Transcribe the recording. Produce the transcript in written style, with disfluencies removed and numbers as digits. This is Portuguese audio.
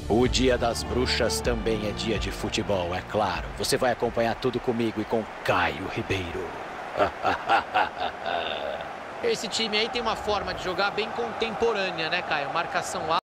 O Dia das Bruxas também é dia de futebol, é claro. Você vai acompanhar tudo comigo e com Caio Ribeiro. Esse time aí tem uma forma de jogar bem contemporânea, né, Caio? Marcação alta.